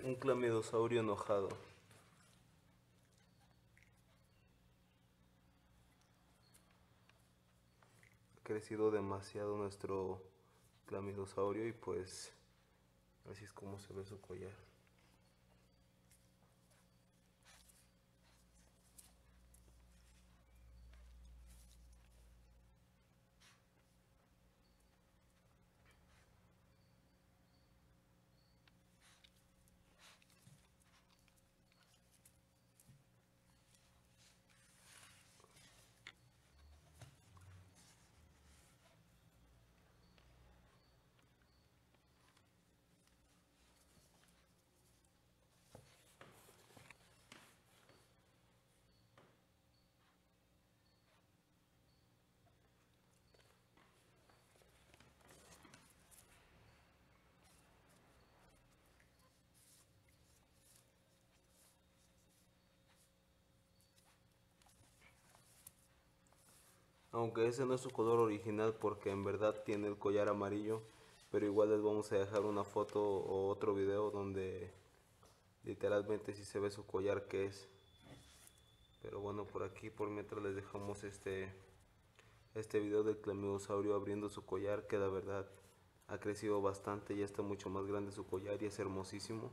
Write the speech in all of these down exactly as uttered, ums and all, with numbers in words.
Un clamidosaurio enojado. Ha crecido demasiado nuestro clamidosaurio y pues así es como se ve su collar. Aunque ese no es su color original porque en verdad tiene el collar amarillo, pero igual les vamos a dejar una foto o otro video donde literalmente sí se ve su collar que es. Pero bueno, por aquí por mientras les dejamos este este video del clamidosaurio abriendo su collar, que la verdad ha crecido bastante, ya está mucho más grande su collar y es hermosísimo.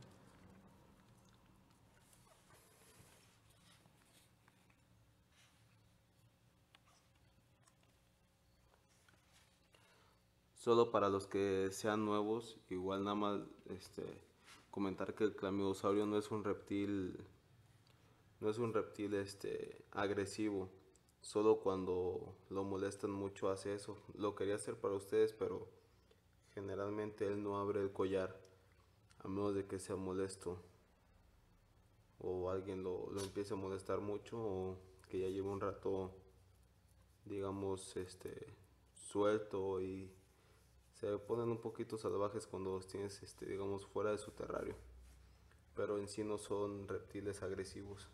Solo para los que sean nuevos, igual nada más este, comentar que el clamidosaurio no es un reptil, no es un reptil este, agresivo. Solo cuando lo molestan mucho hace eso. Lo quería hacer para ustedes, pero generalmente él no abre el collar a menos de que sea molesto o alguien lo, lo empiece a molestar mucho o que ya lleve un rato, digamos, este, suelto y se ponen un poquito salvajes cuando los tienes, este, digamos, fuera de su terrario, pero en sí no son reptiles agresivos.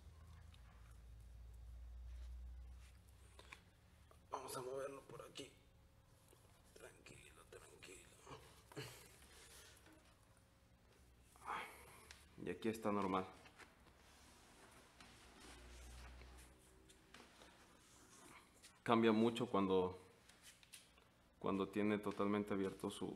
Vamos a moverlo por aquí. Tranquilo, tranquilo. Y aquí está normal. Cambia mucho cuando, cuando tiene totalmente abierto su,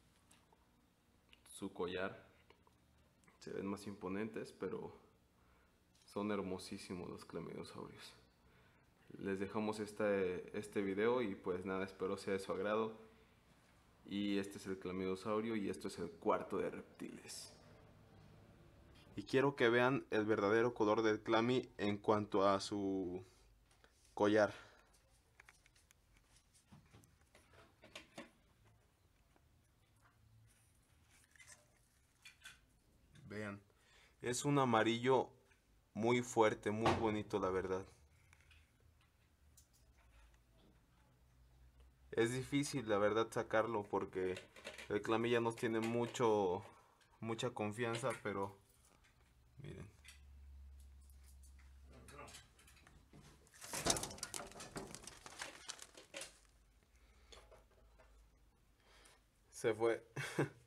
su collar. Se ven más imponentes, pero son hermosísimos los clamidiosaurios. Les dejamos este, este video y pues nada, espero sea de su agrado. Y este es el clamidosaurio y esto es el cuarto de reptiles. Y quiero que vean el verdadero color del clami en cuanto a su collar. Vean, es un amarillo muy fuerte, muy bonito la verdad. Es difícil la verdad sacarlo porque el clami ya nos tiene mucho, mucha confianza, pero miren. Se fue.